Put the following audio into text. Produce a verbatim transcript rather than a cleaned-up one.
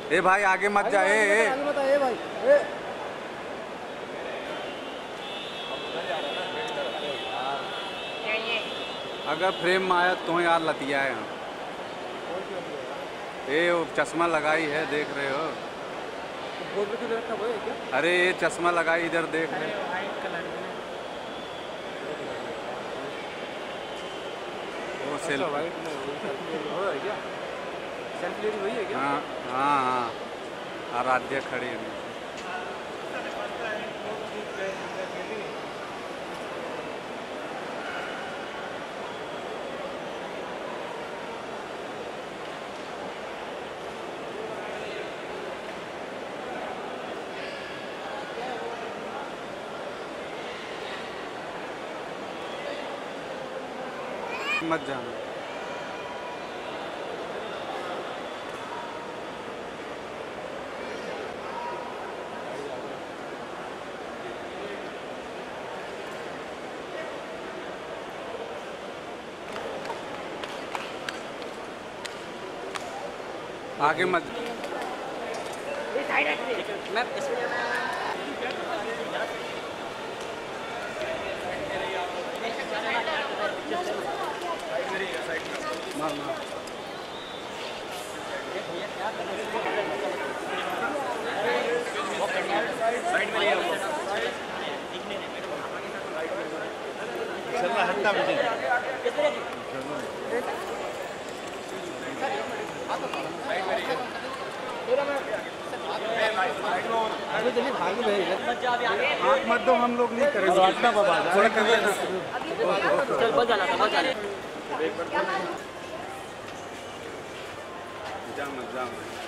ए भाई आगे मत जा। ए ए भाई ए। अगर फ्रेम में आया तो यार लतिया है। ए वो चश्मा लगाई है, देख रहे हो? अरे ये चश्मा लगाई, इधर देख रहे हो? वो सेल्फी। हाँ हाँ हाँ, आराध्या खड़ी है। मत जाना। आगे मत। मार मार। साइड में ले आओ। चल रहा हट्टा मुझे। आँख मत दो, हम लोग नहीं करेंगे। थोड़ा करिए ना। चल बच जाना था, बच जाना। जा मत जा।